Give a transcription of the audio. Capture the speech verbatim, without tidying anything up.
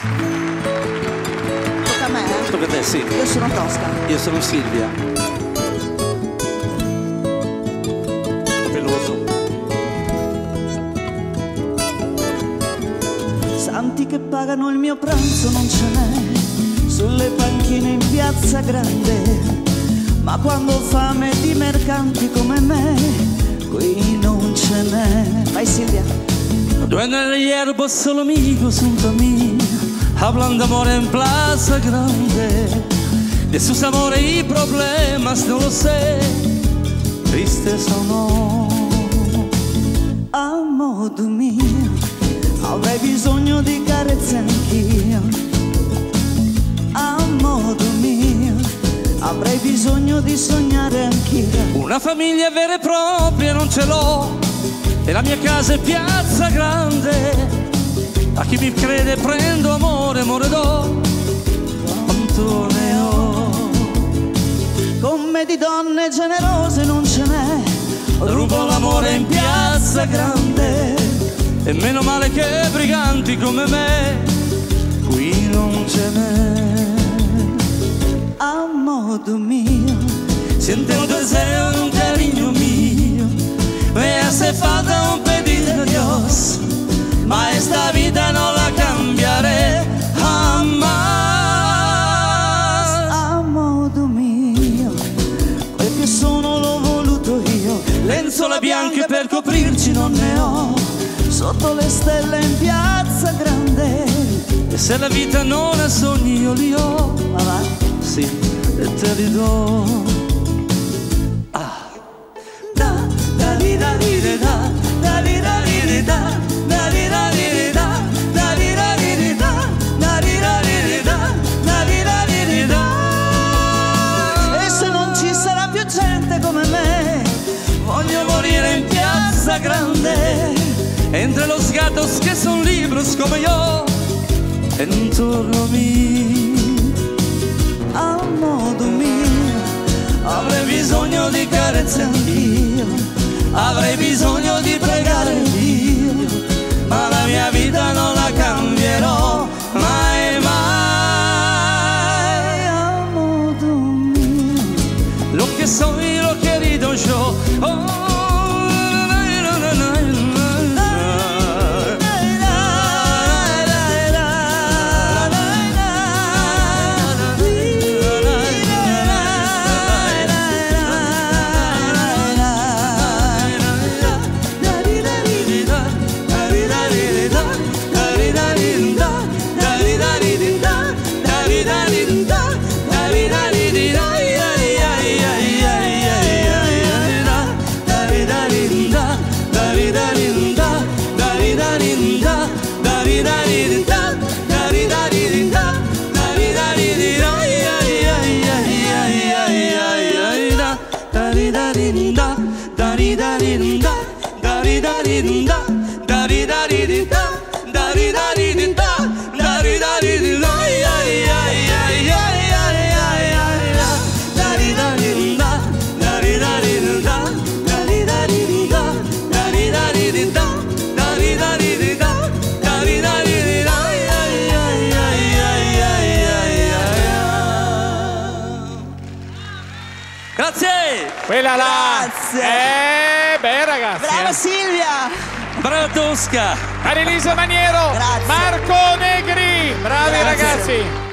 Tocca a me, eh? Tocca a te, sì. Io sono Tosca. Io sono Silvia. Peloso. Santi che pagano il mio pranzo non ce n'è sulle panchine in piazza grande, ma quando ho fame di mercanti come me qui non ce n'è. Vai Silvia. Duende el hierbo solo amigos junto a mí, hablan de amor en plaza grande, de sus amores y problemas no lo sé, tristes o no. A modo mio avrei bisogno di carezze anch'io, a modo mio avrei bisogno di sognare anch'io. Una famiglia vera e propria non ce l'ho, e la mia casa è piazza grande. A chi mi crede prendo amore, amore do, quanto ne ho. Con me di donne generose non ce n'è, Rubo l'amore in piazza grande, e meno male che briganti come me qui non ce n'è. a modo mio Siente un deseo, un cariño mío, me hace falta un pedir a Dios, ma esta vida no la cambiaré jamás. a modo mio, quel che sono l'ho voluto io, Lenzuola bianche per coprirci non ne ho, sotto le stelle in piazza grande. e se la vita non ha sogni io li ho, Ma va, sì, e te li do. Ah. Da, da di da di di da, da di da di di da, da di da di di da, da di da di di da, da di da di di da, da di da di di da. e se non ci sarà più gente come me, Voglio morire in piazza grande, entre los gatos que son libros como yo, intorno a mí. a modo mio Avrei bisogno di carezze anch'io, avrei bisogno di pregare Dio, ma la mia vita non la cambierò mai, mai. a modo mio, Lo que soy, lo querido yo. Oh, grazie! Quella là! Grazie. Eh, beh ragazzi! brava eh. Silvia. Brava Tosca! Marilisa Maniero! Grazie. Marco Negri! Bravi Grazie. ragazzi!